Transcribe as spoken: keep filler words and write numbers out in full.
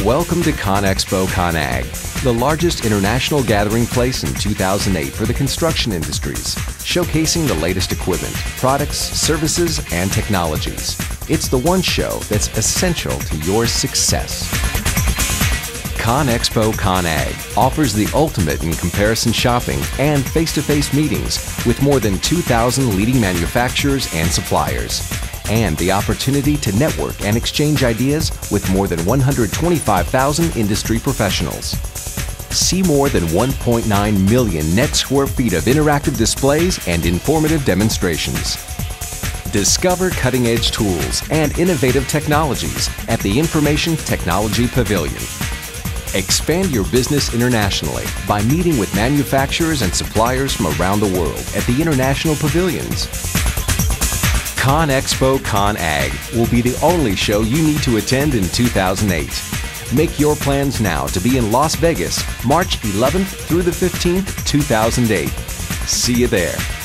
Welcome to ConExpo ConAg, the largest international gathering place in two thousand eight for the construction industries, showcasing the latest equipment, products, services, and technologies. It's the one show that's essential to your success. ConExpo ConAg offers the ultimate in comparison shopping and face-to-face meetings with more than two thousand leading manufacturers and suppliers, and the opportunity to network and exchange ideas with more than one hundred twenty-five thousand industry professionals. See more than one point nine million net square feet of interactive displays and informative demonstrations. Discover cutting-edge tools and innovative technologies at the Information Technology Pavilion. Expand your business internationally by meeting with manufacturers and suppliers from around the world at the international pavilions. ConExpo ConAg will be the only show you need to attend in two thousand eight. Make your plans now to be in Las Vegas, March eleventh through the fifteenth, two thousand eight. See you there.